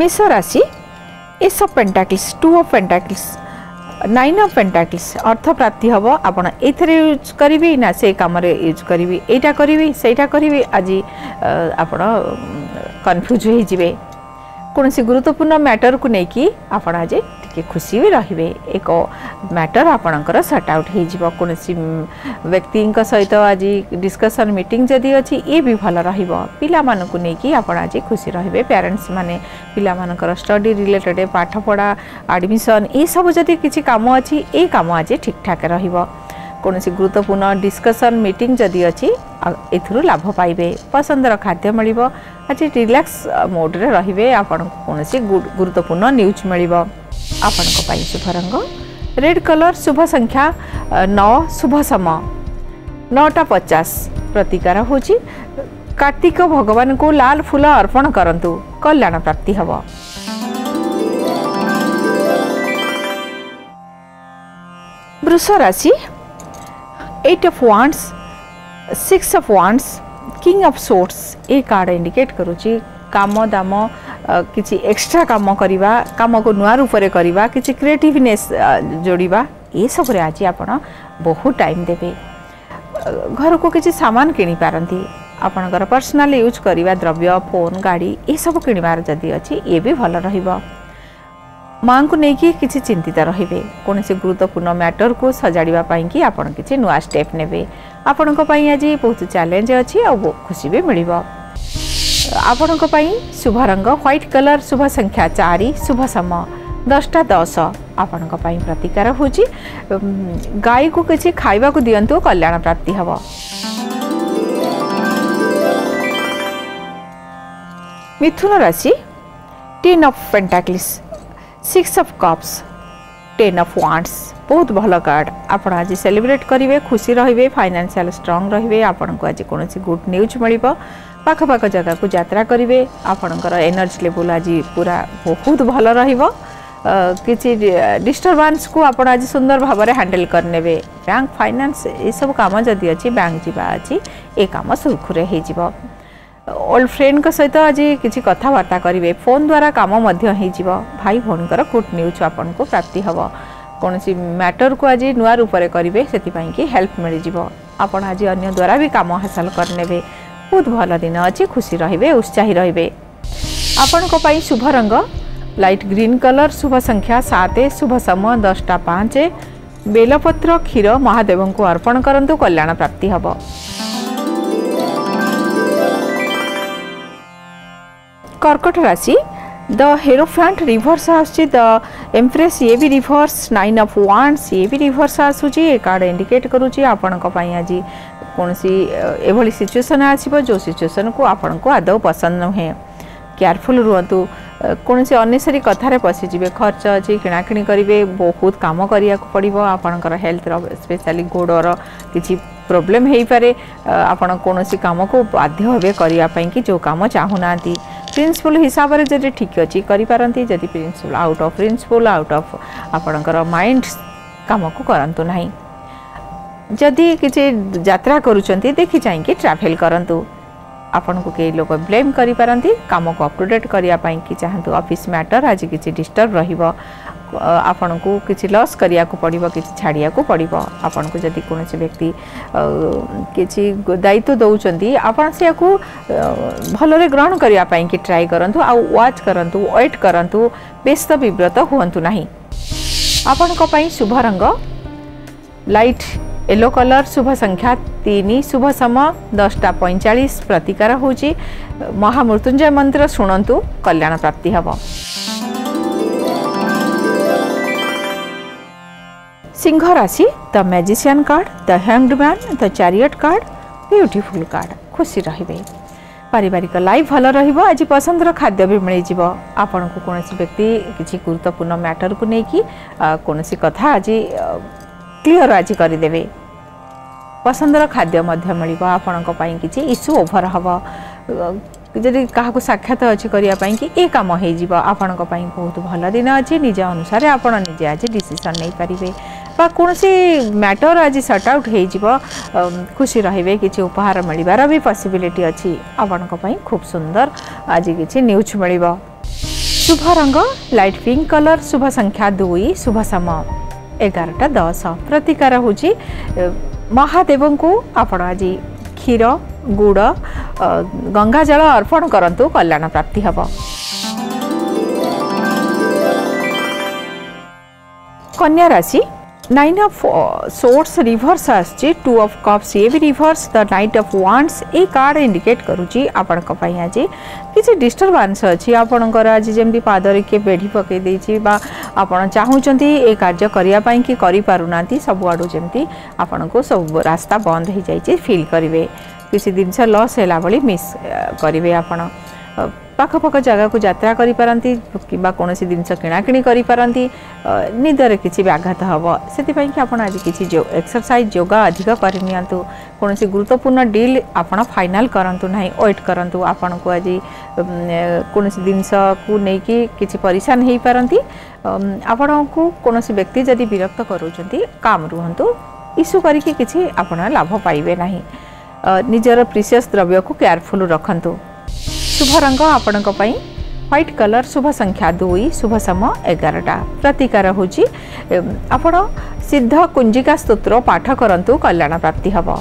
मेष राशि ace of pentacles, two of pentacles, nine of pentacles अर्थ प्राप्ति हम आपड़ ये यूज करी ना से कम यूज करी यहाँ करी सहीटा करी आज आप कन्फ्यूज हो कौन सी गुरुत्वपूर्ण मैटर को लेकिन आपड़ आज टे खुशी भी रे एक मैटर आपणकर सॉर्ट आउट हो कौन सी व्यक्ति सहित आज डिस्कशन मीटिंग जदि अच्छी ये भी भल पिला मानक नहीं आप आज खुशी रे पेरेंट्स माने पिला मानकर स्टडी रिलेटेड पाठ पढ़ा एडमिशन ये सब जदि किसी काम अच्छी ये काम आज ठीक ठाक रहिबो कौन सी गुरुत्वपूर्ण डिस्कशन मीटिंग जदि अच्छी एथुरु लाभ पाइबे पसंदर खाद्य मिल आज रिलैक्स मोड रे रहिबे आपन कौन सी गुरुत्वपूर्ण न्यूज मिल आपण शुभ रंग रेड कलर शुभ संख्या 9 शुभ समय 9:50 प्रतिकार होची कार्तिक भगवान को लाल फूल अर्पण करंतु कल्याण प्राप्ति हब। वृष राशि 8 of wands 6 of wands king of swords ये कार्ड इंडिकेट करुची काम दाम किसी एक्स्ट्रा काम करवा काम को नुआ रूप से करवा किसी क्रिएटिवनेस जोड़वा ये सब आज आप बहुत टाइम देवे घर को किसी सामान किनी पारंती आपणकर पर्सनल यूज करवा द्रव्य फोन गाड़ी ये सब किणवार जदि अच्छी ये भी भल रहिबो माँ को लेकिन किसी चिंतित रे कौन से गुरुत्वपूर्ण मैटर को सजाड़ा कि आपड़ किसी नुआ स्टेप ने आपण आज बहुत चैलेंज अच्छी और खुशी भी मिल आपण शुभ रंग व्हाइट कलर शुभ संख्या 4 शुभ समय 10:10 आपण प्रतिकार होची गाय को किसी खाइबा को दियंतु कल्याण प्राप्ति हब। मिथुन राशि 10 of pentacles 6 of cups 10 of wands बहुत भल कार्ड आपण आज सेलिब्रेट करेंगे खुशी रे फाइनेंशियल स्ट्रांग रे आपण को आज कौन गुड न्यूज मिल पाखपाख जगह को यात्रा करेंगे आपणकर एनर्जी लेवल आज पूरा बहुत भल किसी डिस्टर्बांस को आप आज सुंदर भाव में हैंडल करने बैंक फाइनेंस ये सब काम जदि अच्छी बैंक जावा अच्छी ये कम सुरखुरे हो ओल्ड फ्रेंड सहित आज किसी कथबार्ता करेंगे फोन द्वारा कम भाई भौणीकर गुड न्यूज आपन को प्राप्ति हम कौन सी मैटर को आज नुआ रूप से करेंगे से हेल्प मिल आपड़ आज अन्य द्वारा भी कम हासिल करने बहुत भल दिन अच्छी खुशी रे उत्साही रे आपण शुभ रंग लाइट ग्रीन कलर शुभ संख्या 7 शुभ समय 10:05 बेलपत्र क्षीर महादेव को अर्पण करंतु कल्याण प्राप्ति हब। कर्कट राशि द हेरोफैंट रिवर्स आसुची द एम्प्रेस ये भी रिवर्स 9 ऑफ वांड्स ये भी रिवर्स आसुची ए कार्ड इंडिकेट करूची आपण आज कौन सी एभली सिचुएसन आसो जो सिचुएसन को आपण को आदौ पसंद नुहे केयरफुल रुहतु कौन से अनेसरी कथार पशिजे खर्च अच्छी किणाकिणी करेंगे बहुत कम करने पड़ो आपणकर हेल्थ स्पेशली गोड़र किसी प्रोब्लेम हो पारे आपण कौन सी कम को बाध्य हे करने कि जो कम चाहूना प्रिंसिपल हिसाब से जब ठीक अच्छी करें जदि principle out of principle out of आपणकर माइंड कम को करंतु नहीं जदि किसी यात्रा करुँच देखी चाहिए ट्रैवल करंतु आपन को कई लोग ब्लेम करी पारंती काम को अपडेट करने कि चाहतु ऑफिस मैटर आज किसी डिस्टर्ब रहिबो आपन को किसी लॉस करिया को पड़िबो किसी छाड़िया को पड़िबो आपन को जदि कौन से व्यक्ति किसी दायित्व दौरान आपन से को भलरे ग्रहण करने कि ट्राई करंतु आ वाच करंतु वेट करंतु व्यस्त विव्रत हुंतु नहीं। आपन को पई शुभ रंग लाइट येलो कलर शुभ संख्या 3 शुभ समय 10:45 प्रतिकार होची महामृत्युंजय मंत्र शुणंतु कल्याण प्राप्ति हब। सिंह राशि the magician card the hanged man the chariot card beautiful card खुशी रहिबे पारिवारिक लाइफ भल रहिबो आज पसंदर खाद्य भी मिल जिवो आपन को कौन व्यक्ति किसी गुरुत्वपूर्ण मैटर को लेकिन कौन कथा आज क्लीयर आज करदेवे पसंदर खाद्य मिल आपण किसी इश्यू ओभर हम जदि क्या साक्षात अच्छी करने कि ये कम हो आपण बहुत भल दिन अच्छी निज अनुसार आपण निजे आज डिसीजन नहीं पारे कौन सी मैटर आज सॉर्ट आउट हो खुशी रे किसी उपहार मिलबार भी पॉसिबिलिटी अच्छी आपण खूब सुंदर आज किसी न्यूज मिल। शुभ रंग लाइट पिंक कलर, शुभ संख्या 2, शुभ समय 11:10। प्रतिकार होची महादेव को आपण आज क्षीर गुड़ गंगा जल अर्पण करंतु कल्याण प्राप्ति हब। कन्या राशि 9 ऑफ सोर्स रिवर्स आछि, 2 ऑफ कप्स ये भी reverse, the knight of wands a card indicate करूची आपण को पई आज किसी डिस्टर्बेंस अछि। आपणकर आज जेमती पादरे के बेढी पकई देछि बा आपण चाहूचंती ए कार्य करिया पई कि करि पारुनांती, सब आडू जेमती आपण को सब रास्ता बंद हो जाइछि फील करिवे, किसी दिन से लॉस हैला भली मिस करिवे। आपण पाख पाख जगह को यात्रा करि पारंती किबा कोनोसी दिन से किणाकिणी करि पारंती, निदरे किछि व्याघात हबो। सेति पई कि आपण आज किछि जो एक्सरसाइज योगा अधिक करिनियंतु, कोनोसी गुरुत्वपूर्ण डील आपण फाइनल करंतु नाही, वेट करंतु। आपण को आज कोनोसी दिन को नै कि किछि परेशान हेई पारंती। आपण को कोनोसी व्यक्ति जदि विरक्त करूचंती काम रुहंतु, इशू करी कि किछि आपण लाभ पाइबे नाही। निजर प्रीशियस द्रव्य को केयरफुल रखंतु। शुभ रंग आपण व्हाइट कलर, शुभ संख्या 2, शुभ समय 11टा। प्रतिकार होची आपण सिद्ध कुंजिका स्तोत्र पाठ करंतु कल्याण प्राप्ति हब।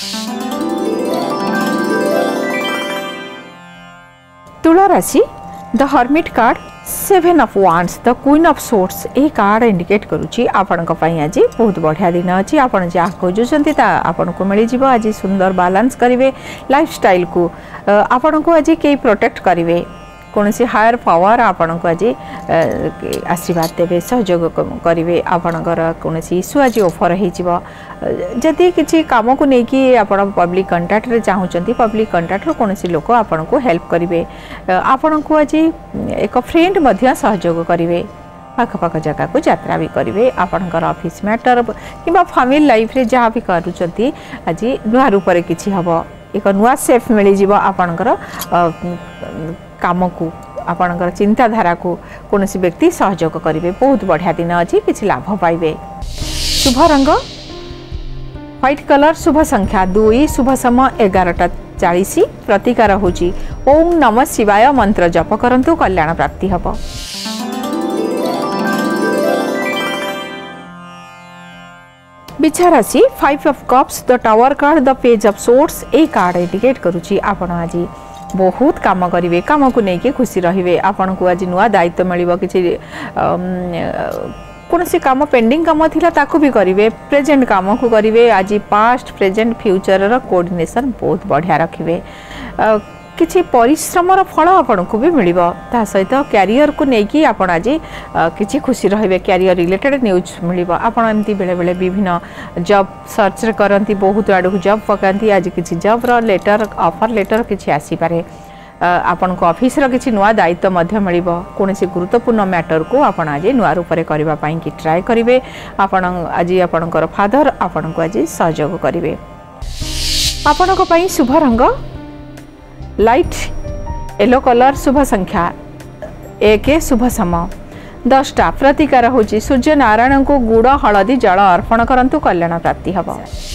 तुला राशि the hermit card, 7 of wands, the queen of swords a card indicate करूची आपण आज बहुत बढ़िया दिन अच्छी। आपण जहाँ खोजुंट आपन को मिल जाव। आज सुंदर बैलेंस करेंगे लाइफस्टाइल को, आपण को आज कई प्रोटेक्ट करेंगे, कौन सी हायर पावर आपण को आज आशीर्वाद देवे, सहयोग करेंगे। आपणकर कौन इश्यू आज ऑफर होदी किसी कम को लेकिन आप पब्लिक कंटाक्ट रे चाहूँगी, पब्लिक कंटाक्ट कौन लोक आपण को हेल्प करेंगे। आपण को आज एक फ्रेंड मध्य सहयोग करेंगे, पाखपाख जगह को यात्रा भी करेंगे। आपणकर ऑफिस मैटर कि फैमिली लाइफ रे जहाँ भी करूँ आज नुआ रूप से किसी हम एक नुआ सेफ मिल जाव। आपणकर काम को आपणकर चिंताधारा को कौन व्यक्ति सहयोग करेंगे, बहुत बढ़िया दिन अच्छी, किसी लाभ पाइबे। शुभ रंग व्हाइट कलर, शुभ संख्या 2, शुभ समय 11:40। प्रतिकार होची ओम नमः शिवाय मंत्र जप करंतु कल्याण प्राप्ति हब। बिछा राशि 5 of cups, the tower card, the page of swords a card indicate करूची आपण आज बहुत काम करेंगे, काम को लेकिन खुशी रहिबे। आपण को आज नुआ दायित्व मिलिबो, किछि कौन सी काम पेंडिंग काम थिला ताकू भी करेंगे, प्रेजेंट काम को करेंगे। आज पास्ट प्रेजेंट फ्यूचर रो कोऑर्डिनेशन बहुत बढ़िया रखिबे। किछि परिश्रमर फल आपण को भी मिलिबो। ता सहित कैरियर को लेकिन आपण आज किछि खुशी रहिबे, कैरियर रिलेटेड न्यूज मिलिबो। आपण एमती बेले बेले विभिन्न जॉब सर्च करंती, बहुत आडू जॉब पकांती, आज किछि जॉब रो लेटर ऑफर लेटर किछि आसी पारे। आपण को ऑफिस रो किछि नुआ दायित्व मध्य मिलिबो। कोनोसी गुरुत्वपूर्ण मैटर को आपण आज नुआ रूप रे करबा पई कि ट्राई करिवे। आपण आज आपणकर फादर आपण को आज सहयोग करिवे। आपण को पई शुभ रंग लाइट येलो कलर, शुभ संख्या 1, शुभ समय 10टा। प्रतिकार होची सूर्य नारायण को गुड़ हलदी जल अर्पण करंतु कल्याण प्राप्ति हब।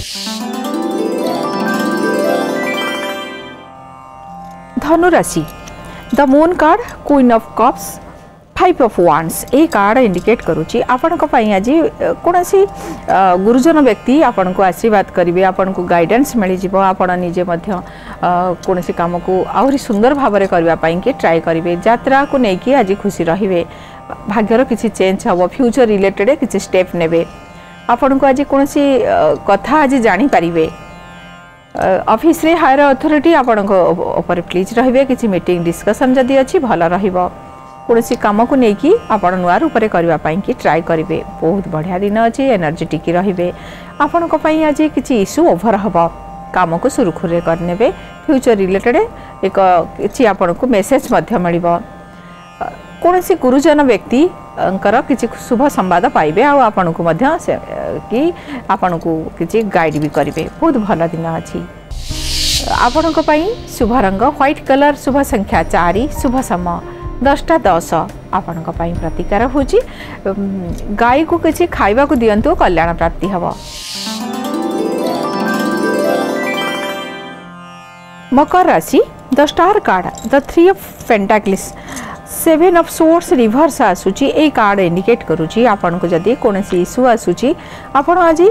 धनु राशि the moon card, queen of cups, 5 of wands a card indicate करूची आपण को पई आज कोनसी गुरुजन व्यक्ति आपण को आशीर्वाद करिवे, आपण को गाइडेंस मिल जिवो। आपण निजे मध्य कोनसी काम को आउरी सुंदर भाबरे करबा पई के ट्राई करिवे। यात्रा को नेकी आज खुशी रहिवे, भाग्यर किछि चेंज हबो, फ्यूचर रिलेटेड किछि स्टेप नेबे। आपण को आज कोनसी कथा आज जानि परिवे। ऑफिस रे हायर अथॉरिटी आपण को ऊपर प्लीज रहिवे, किछि मीटिंग डिस्कशन जदी अछि भल रहिबो। कौन कम को लेकिन आपण नुआ रूप से करने की ट्राई करेंगे, बहुत बढ़िया दिन अच्छी, एनर्जेटिक रहिबे। आपण को पई आज किछि इश्यू ओभर हब, काम को सुरखुरे करने फ्यूचर रिलेटेड एक किछि आपण को मेसेज मध्य मिलिबो। कौन गुरुजन व्यक्ति किछि शुभ संवाद पाइबे, आपण को मध्य कि आपण को किछि गाइड भी करेंगे, बहुत भल दिन अच्छी। आपण को पई शुभ रंग व्हाइट कलर, शुभ संख्या 4, शुभ समय 10:10। आपण को पई प्रतिकार होची गाय को किछि खाइबा को दियंतु कल्याण प्राप्ति हब। मकर राशि the star card, the 3 of pentacles, seven of swords reverse आसूची ए कार्ड इंडिकेट करूची आपन को जदी कोनसी इशू आसूची आपन आज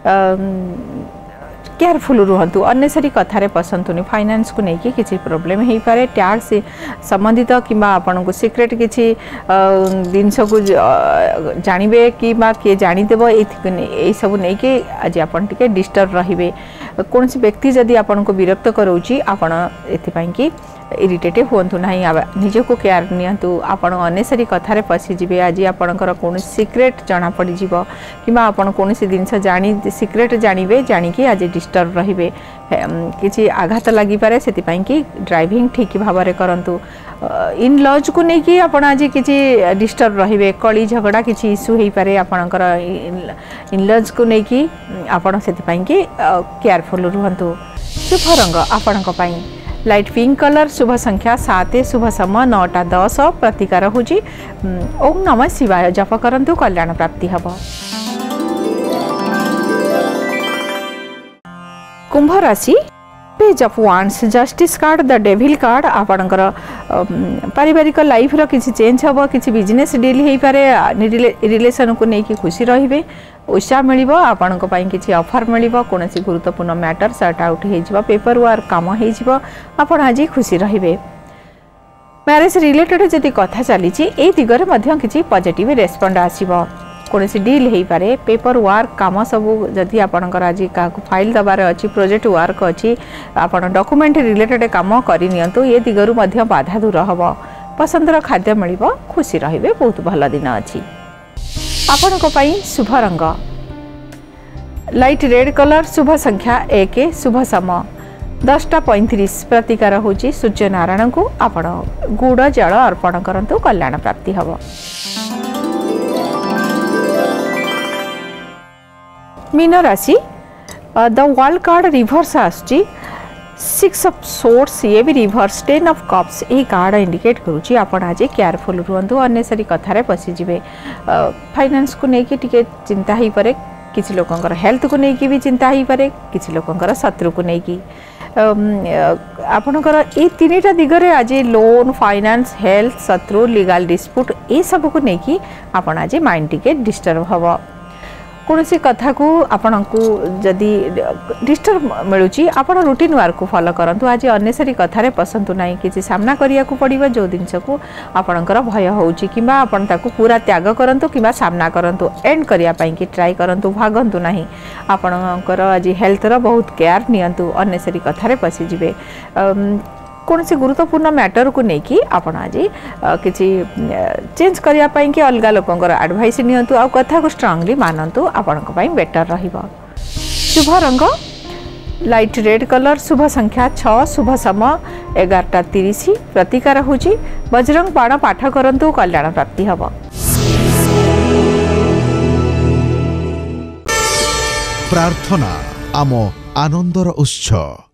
केयरफुल रुहतु अनेसरी कथारे पसंतुनि फाइनेंस को लेकिन किसी प्रोब्लेम हो पारे टैक्स संबंधित कि आपन को सीक्रेट किसी जिनस को जानवे कि किए जानीदेव यही सब नहीं कि आज आपन टिके डिस्टर्ब रहिबे कौन व्यक्ति जदि आपन को विरक्त करोची आपन एथिपाई कि इरिटेटिव हुंतु नहीं निज को केयर नियंतु आपण अनेसरी कथारे पशिजे आज आपणकर कौन सीक्रेट जना पड़ी जीव कि आपन कौन जिनस जानी सीक्रेट जानवे जानिकी आज डिस्टर्ब रहिबे किसी आघात लगी पारे से कि ड्राइविंग ठीक भाव में करंतु इन लॉज को लेकिन आपण आज किसी डिस्टर्ब रहिबे कली झगड़ा किसी इश्यू हो पारे आपणकर इन लॉज को लेकिन आपण से कि केयरफुल रुहतु शुभ रंग आपण लाइट पिंक कलर शुभ संख्या 7 शुभ समय 9टा 10 प्रतिकार होची ओम नमः शिवाय जप करंतु कल्याण प्राप्ति हब। कुंभ राशि page of wands justice card the devil card आपणकर पारिवारिक लाइफ रो किसी चेंज हबो किसी बिजनेस डील हो पारे रिलेशन को लेकिन खुशी रहिबे उत्साह मिलिबो आपन को पई किछि ऑफर मिलिबो कोनोसी गुरुत्वपूर्ण मैटर सॉर्ट आउट हे जिवो पेपर वर्क काम हे जिवो आपन आज खुशी रहिबे। मैरिज रिलेटेड जदि कथा चली ए दिगरे मध्य किछि पॉजिटिव रेस्पोंड आसीबो कोनोसी डील हे पारे पेपर वर्क काम सब जदि आपनकर आज का फाइल दबार अछि प्रोजेक्ट वर्क अछि आपन डॉक्यूमेंट रिलेटेड काम करि नियंतु ए दिगरु मध्य बाधा दूर हबो पसंदर खाद्य मिलिबो खुशी रहिबे बहुत भल दिन अछि। आपण को पाई शुभ रंग लाइट रेड कलर शुभ संख्या 1 शुभ समय 10:35 प्रतिकार होची सूर्य नारायण को आपण गुड़ जल अर्पण करंतु कल्याण प्राप्ति हब। मीन राशि द वर्ल्ड कार्ड रिवर्स आसची 6 ऑफ सोर्स ये भी रिवर्स 10 ऑफ कप्स ये कार्ड इंडिकेट करूची आपण आज केयरफुल रुहतु अनेसरी कथारे पशिजे फाइनेंस को लेकिन टिके चिंता ही पारे किसी लोकंकर हेल्थ को लेकिन भी चिंता ही पारे किसी लोकंकर शत्रु को लेकिन आपणकर ये तीनटा दिगरे आज लोन फाइनेंस हेल्थ शत्रु लीगल डिस्प्यूट ये सब को लेकिन आपण आज माइंड टिके डिस्टर्ब हबो कौन सी कथा को आपण को जदि डिस्टर्ब मिलूची आपण रूटीन वर्क को फॉलो करंतु आज अनेसरी कथारे पसंतु नहीं किसी सामना करिया को पड़िबा जो जिनस को आपणकर भय होउची किबा आपण ताको पूरा त्याग करंतु किबा सामना करंतु एंड करिया पई कि ट्राई करंतु भागंतु नहीं आपणकर आज हेल्थ रो बहुत केयर नियंतु अनेसरी कथारे पसी जिवे कौन से गुरुत्वपूर्ण मैटर को लेकिन आपण आज किसी चेंज करिया पई कि अलग लोकंकर एडवाइस नियंतु आ कथा को स्ट्रांगली मानंतु आपण को पई बेटर रहिबो। शुभ रंग लाइट रेड कलर शुभ संख्या 6 शुभ समय 11:30 प्रतिकार होची बजरंग बाण पाठ करंतु कल्याण प्राप्ति हब। प्रार्थना आम आनंदर उत्सव।